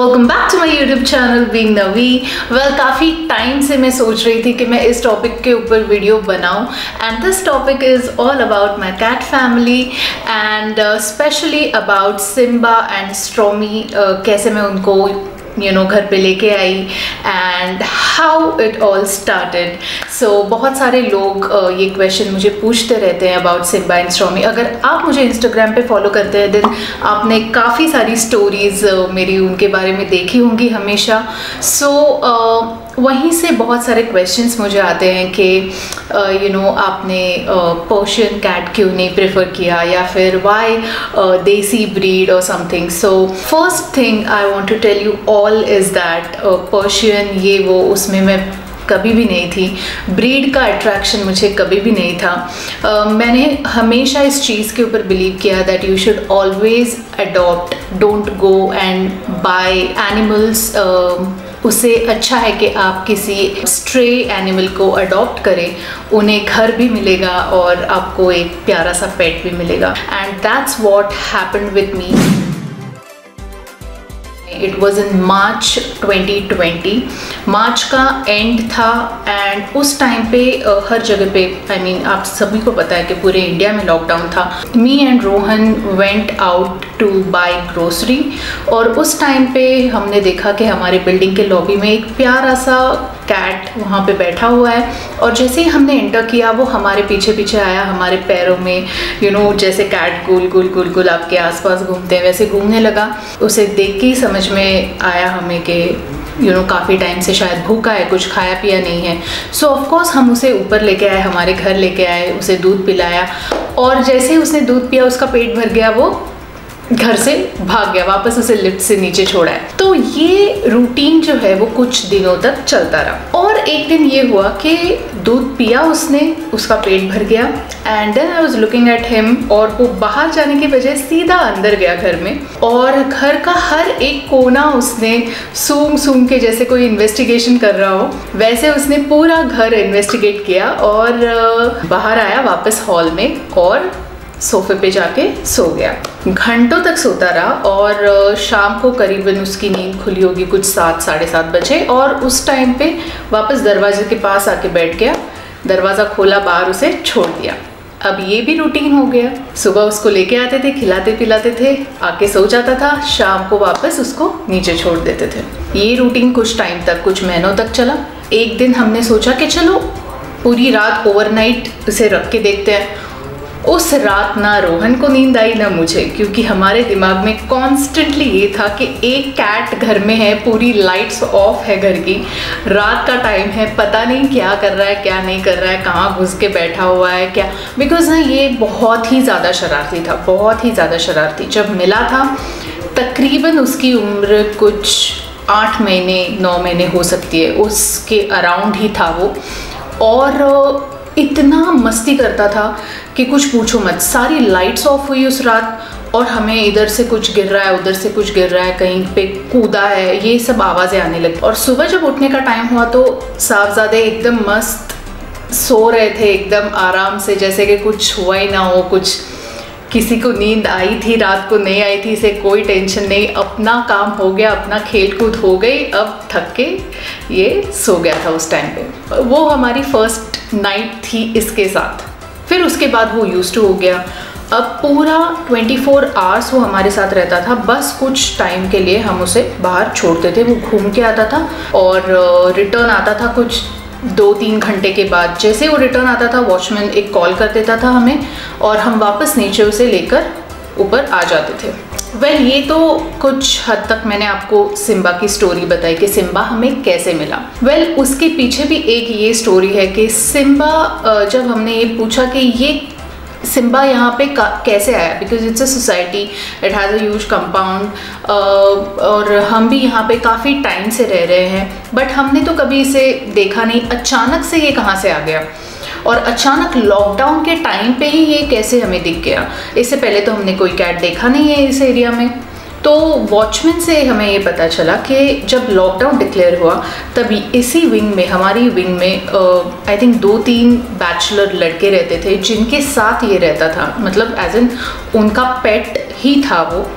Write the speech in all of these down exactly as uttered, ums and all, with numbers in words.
Welcome back to my YouTube channel being Navi. Well काफ़ी time से मैं सोच रही थी कि मैं इस टॉपिक के ऊपर वीडियो बनाऊं and this topic is all about my cat family and specially about Simba and Stormy. कैसे मैं उनको यू नो घर पे लेके आई and how it all started. So बहुत सारे लोग uh, ये क्वेश्चन मुझे पूछते रहते हैं अबाउट सिम्बा एंड स्ट्रॉमी। अगर आप मुझे इंस्टाग्राम पे फॉलो करते हैं देन आपने काफ़ी सारी स्टोरीज़ uh, मेरी उनके बारे में देखी होंगी हमेशा। सो so, uh, वहीं से बहुत सारे क्वेश्चंस मुझे आते हैं कि यू नो आपने पर्शियन कैट क्यों नहीं प्रेफर किया या फिर वाई देसी ब्रीड और something. So first thing I want to tell you all is that Persian ये वो उसमें मैं कभी भी नहीं थी। ब्रीड का अट्रैक्शन मुझे कभी भी नहीं था। uh, मैंने हमेशा इस चीज़ के ऊपर बिलीव किया that you should always adopt, don't go and buy animals. उससे अच्छा है कि आप किसी स्ट्रे एनिमल को अडॉप्ट करें, उन्हें घर भी मिलेगा और आपको एक प्यारा सा पेट भी मिलेगा। And that's what happened with me. It was in March twenty twenty, March का एंड था एंड उस टाइम पे uh, हर जगह पे आई I मीन mean, आप सभी को पता है कि पूरे इंडिया में लॉकडाउन था। Me and Rohan went out to buy grocery और उस टाइम पे हमने देखा कि हमारे बिल्डिंग के लॉबी में एक प्यारा सा कैट वहाँ पे बैठा हुआ है और जैसे ही हमने एंटर किया वो हमारे पीछे पीछे आया, हमारे पैरों में यू नो जैसे कैट गोल गोल गोल गोल आपके आसपास घूमते हैं वैसे घूमने लगा। उसे देख के ही समझ में आया हमें कि यू नो काफ़ी टाइम से शायद भूखा है, कुछ खाया पिया नहीं है। सो ऑफ कोर्स हम उसे ऊपर लेके आए, हमारे घर लेके आए, उसे दूध पिलाया और जैसे ही उसने दूध पिया उसका पेट भर गया, वो घर से भाग गया, वापस उसे लिफ्ट से नीचे छोड़ा है। तो ये रूटीन जो है वो कुछ दिनों तक चलता रहा और एक दिन ये हुआ कि दूध पिया उसने, उसका पेट भर गया and then I was looking at him और वो बाहर जाने की बजाय सीधा अंदर गया घर में और घर का हर एक कोना उसने सूंघ सूंघ के जैसे कोई इन्वेस्टिगेशन कर रहा हो वैसे उसने पूरा घर इन्वेस्टिगेट किया और बाहर आया वापस हॉल में और सोफे पे जाके सो गया। घंटों तक सोता रहा और शाम को करीबन उसकी नींद खुली होगी कुछ सात साढ़े सात बजे और उस टाइम पे वापस दरवाजे के पास आके बैठ गया, दरवाज़ा खोला, बाहर उसे छोड़ दिया। अब ये भी रूटीन हो गया, सुबह उसको लेके आते थे, खिलाते पिलाते थे, आके सो जाता था, शाम को वापस उसको नीचे छोड़ देते थे। ये रूटीन कुछ टाइम तक, कुछ महीनों तक चला। एक दिन हमने सोचा कि चलो पूरी रात ओवरनाइट उसे रख के देखते हैं। उस रात ना रोहन को नींद आई ना मुझे, क्योंकि हमारे दिमाग में कॉन्स्टेंटली ये था कि एक कैट घर में है, पूरी लाइट्स ऑफ है घर की, रात का टाइम है, पता नहीं क्या कर रहा है क्या नहीं कर रहा है, कहाँ घुस के बैठा हुआ है क्या। बिकॉज ना ये बहुत ही ज़्यादा शरारती था, बहुत ही ज़्यादा शरारती। जब मिला था तकरीबन उसकी उम्र कुछ आठ महीने नौ महीने हो सकती है, उसके अराउंड ही था वो और इतना मस्ती करता था कि कुछ पूछो मत। सारी लाइट्स ऑफ हुई उस रात और हमें इधर से कुछ गिर रहा है, उधर से कुछ गिर रहा है, कहीं पे कूदा है, ये सब आवाज़ें आने लगी। और सुबह जब उठने का टाइम हुआ तो साहबजादे एकदम मस्त सो रहे थे, एकदम आराम से, जैसे कि कुछ हुआ ही ना हो, कुछ किसी को नींद आई थी रात को नहीं आई थी, इसे कोई टेंशन नहीं, अपना काम हो गया, अपना खेल कूद हो गई, अब थक के ये सो गया था उस टाइम पे। वो हमारी फर्स्ट नाइट थी इसके साथ। फिर उसके बाद वो यूज्ड टू हो गया। अब पूरा ट्वेंटी फोर आवर्स वो हमारे साथ रहता था, बस कुछ टाइम के लिए हम उसे बाहर छोड़ते थे, वो घूम के आता था और रिटर्न आता था कुछ दो तीन घंटे के बाद। जैसे वो रिटर्न आता था वॉचमैन एक कॉल कर देता था हमें और हम वापस नीचे उसे लेकर ऊपर आ जाते थे। वेल well, ये तो कुछ हद तक मैंने आपको सिम्बा की स्टोरी बताई कि सिम्बा हमें कैसे मिला। वेल well, उसके पीछे भी एक ये स्टोरी है कि सिम्बा, जब हमने ये पूछा कि ये सिम्बा यहाँ पे कैसे आया, because it's a society, it has a huge compound और हम भी यहाँ पे काफ़ी टाइम से रह रहे हैं, बट हमने तो कभी इसे देखा नहीं, अचानक से ये कहाँ से आ गया और अचानक लॉकडाउन के टाइम पे ही ये कैसे हमें दिख गया। इससे पहले तो हमने कोई कैट देखा नहीं है इस एरिया में। तो वॉचमैन से हमें ये पता चला कि जब लॉकडाउन डिक्लेयर हुआ तभी इसी विंग में, हमारी विंग में आई थिंक दो तीन बैचलर लड़के रहते थे जिनके साथ ये रहता था, मतलब एज एन उनका पेट ही था वो।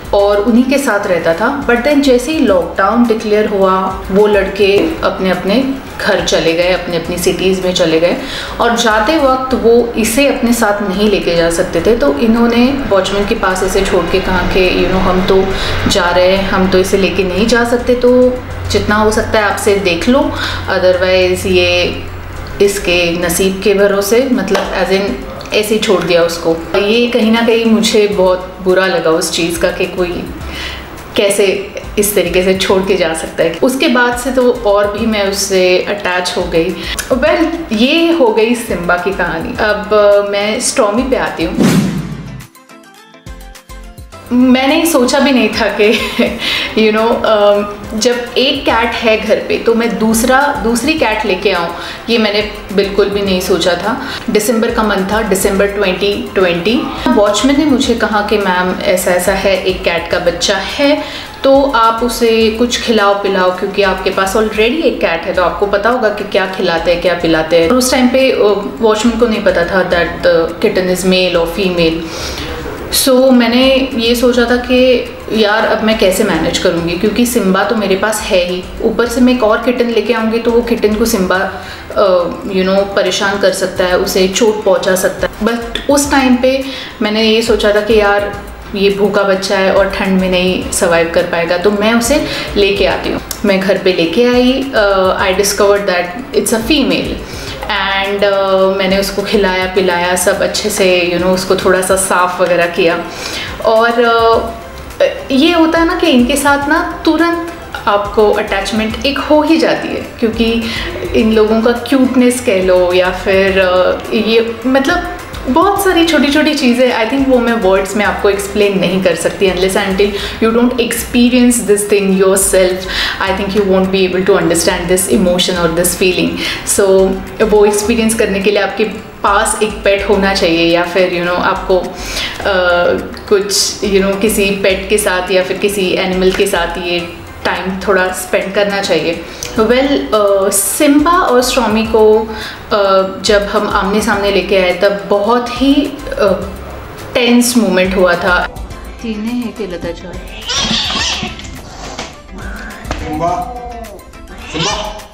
और उन्हीं के साथ रहता था। बट देन जैसे ही लॉकडाउन डिक्लेयर हुआ, वो लड़के अपने अपने घर चले गए, अपने अपनी सिटीज़ में चले गए, और जाते वक्त वो इसे अपने साथ नहीं लेके जा सकते थे, तो इन्होंने वॉचमैन के पास इसे छोड़ के कहा कि यू नो हम तो जा रहे हैं, हम तो इसे लेके नहीं जा सकते, तो जितना हो सकता है आपसे देख लो, अदरवाइज़ ये इसके नसीब के भरोसे, मतलब एज इन ऐसे ही छोड़ दिया उसको। ये कहीं ना कहीं मुझे बहुत बुरा लगा उस चीज़ का कि कोई कैसे इस तरीके से छोड़ के जा सकता है। उसके बाद से तो और भी मैं उससे अटैच हो गई। वेल well, ये हो गई सिम्बा की कहानी। अब मैं स्टॉर्मी पे आती हूँ। मैंने सोचा भी नहीं था कि यू नो जब एक कैट है घर पे तो मैं दूसरा दूसरी कैट लेके आऊँ, ये मैंने बिल्कुल भी नहीं सोचा था। दिसंबर का मंथ था, दिसंबर ट्वेंटी ट्वेंटी। वॉचमैन ने मुझे कहा कि मैम ऐसा ऐसा है, एक कैट का बच्चा है, तो आप उसे कुछ खिलाओ पिलाओ, क्योंकि आपके पास ऑलरेडी एक कैट है तो आपको पता होगा कि क्या खिलाते हैं क्या पिलाते हैं। और उस टाइम पे वॉचमैन को नहीं पता था that the kitten is male और फीमेल। सो so, मैंने ये सोचा था कि यार अब मैं कैसे मैनेज करूँगी, क्योंकि सिम्बा तो मेरे पास है ही, ऊपर से मैं एक और किटन लेके आऊँगी तो वो किटन को सिम्बा यू नो परेशान कर सकता है, उसे चोट पहुँचा सकता है। बट उस टाइम पे मैंने ये सोचा था कि यार ये भूखा बच्चा है और ठंड में नहीं सर्वाइव कर पाएगा, तो मैं उसे लेके आती हूँ। मैं घर पे लेके आई, I discovered that it's a female, and uh, मैंने उसको खिलाया पिलाया सब अच्छे से, यू you नो know, उसको थोड़ा सा साफ़ वगैरह किया। और uh, ये होता है ना कि इनके साथ ना तुरंत आपको अटैचमेंट एक हो ही जाती है, क्योंकि इन लोगों का क्यूटनेस कह लो या फिर uh, ये मतलब बहुत सारी छोटी छोटी चीज़ें, आई थिंक वो मैं वर्ड्स में आपको एक्सप्लेन नहीं कर सकती unless until you don't experience this thing yourself. I think you won't be able to understand this emotion और दिस फीलिंग। सो वो एक्सपीरियंस करने के लिए आपके पास एक पेट होना चाहिए, या फिर यू you नो know, आपको uh, कुछ यू you नो know, किसी पेट के साथ या फिर किसी एनिमल के साथ ये टाइम थोड़ा स्पेंड करना चाहिए। वेल well, सिम्बा uh, और स्टॉर्मी को uh, जब हम आमने सामने लेके आए तब बहुत ही टेंस uh, मोमेंट हुआ था। तीने हैं कि लता चार सिम्बा सिम्बा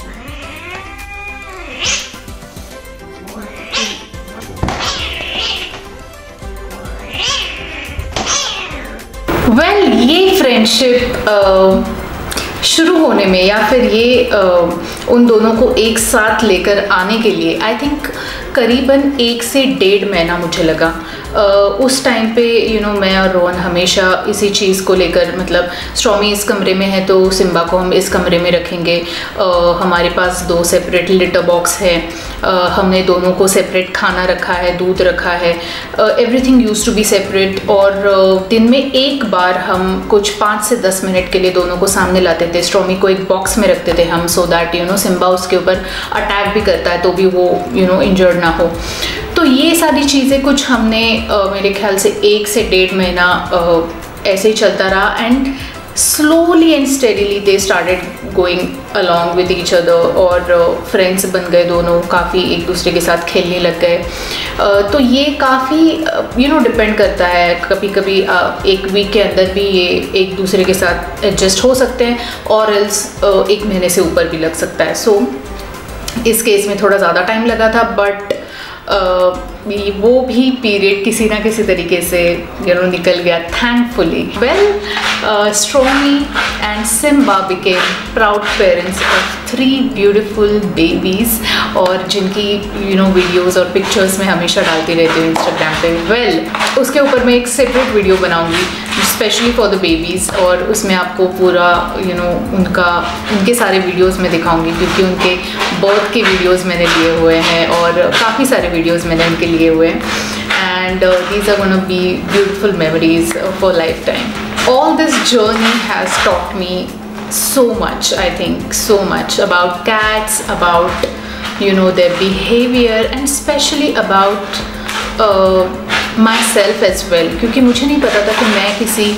वेल well, ये फ्रेंडशिप uh, शुरू होने में या फिर ये आ, उन दोनों को एक साथ लेकर आने के लिए आई थिंक करीबन एक से डेढ़ महीना मुझे लगा। आ, उस टाइम पे यू नो मैं और रोहन हमेशा इसी चीज़ को लेकर, मतलब स्टॉर्मी इस कमरे में है तो सिम्बा को हम इस कमरे में रखेंगे, आ, हमारे पास दो सेपरेट लिटर बॉक्स है, आ, हमने दोनों को सेपरेट खाना रखा है, दूध रखा है, everything use to be separate. और uh, दिन में एक बार हम कुछ पाँच से दस मिनट के लिए दोनों को सामने लाते थे, स्टॉर्मी को एक बॉक्स में रखते थे हम, so that you know Simba उसके ऊपर अटैक भी करता है तो भी वो यू नो इंजर्ड ना हो। तो ये सारी चीज़ें कुछ हमने uh, मेरे ख्याल से एक से डेढ़ महीना uh, ऐसे ही चलता रहा, and slowly and steadily they started going along with each other, और फ्रेंड्स uh, बन गए दोनों, काफ़ी एक दूसरे के साथ खेलने लग गए। uh, तो ये काफ़ी यू नो डिपेंड करता है, कभी कभी uh, एक वीक के अंदर भी ये एक दूसरे के साथ एडजस्ट हो सकते हैं, और एल्स uh, एक महीने से ऊपर भी लग सकता है। सो so, इस केस में थोड़ा ज़्यादा टाइम लगा था, बट Uh, वो भी पीरियड किसी ना किसी तरीके से यू नो निकल गया thankfully. Well Stormy and Simba became proud parents of three beautiful babies, और जिनकी यू नो वीडियोस और पिक्चर्स मैं हमेशा डालती रहती हूँ इंस्टाग्राम पे। वेल well, उसके ऊपर मैं एक सेपरेट वीडियो बनाऊँगी स्पेशली फॉर द बेबीज़, और उसमें आपको पूरा यू नो उनका उनके सारे वीडियोस मैं दिखाऊंगी, क्योंकि उनके बर्थ के वीडियोस मैंने लिए हुए हैं और काफ़ी सारे वीडियोस मैंने उनके लिए हुए हैं, and these are gonna be beautiful memories for lifetime. All this journey has taught me so much, I think so much about cats, about you know their behavior, and especially about uh, myself as well, क्योंकि मुझे नहीं पता था कि मैं किसी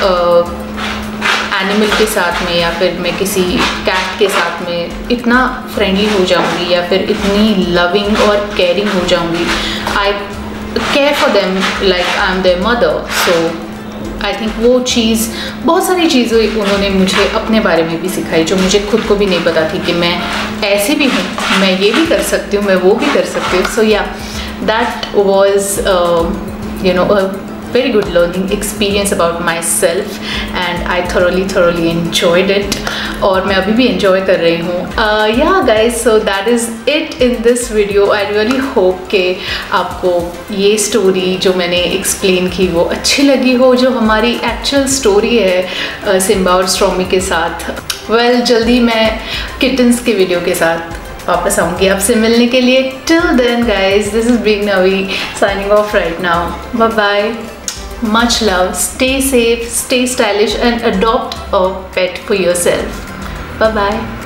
animal uh, के साथ में या फिर मैं किसी कैट के साथ में इतना फ्रेंडली हो जाऊंगी या फिर इतनी लविंग और केयरिंग हो जाऊंगी। I care for them like I am their mother. So I think वो चीज़, बहुत सारी चीज़ें उन्होंने मुझे अपने बारे में भी सिखाई जो मुझे खुद को भी नहीं पता थी कि मैं ऐसे भी हूँ, मैं ये भी कर सकती हूँ, मैं वो भी कर सकती हूँ. So yeah that was you know a very good learning experience about myself and I thoroughly thoroughly enjoyed it और मैं अभी भी enjoy कर रही हूँ. uh, yeah guys, so that is it in this video. I really hope कि आपको ये story जो मैंने explain की वो अच्छी लगी हो, जो हमारी actual story है सिम्बा और स्ट्रॉमी के साथ. well, जल्दी मैं kittens के video के साथ वापस आऊँगी आपसे मिलने के लिए. till then guys, this is Big Navi signing off right now. Bye bye. Much love. Stay safe, stay stylish and adopt a pet for yourself. Bye bye.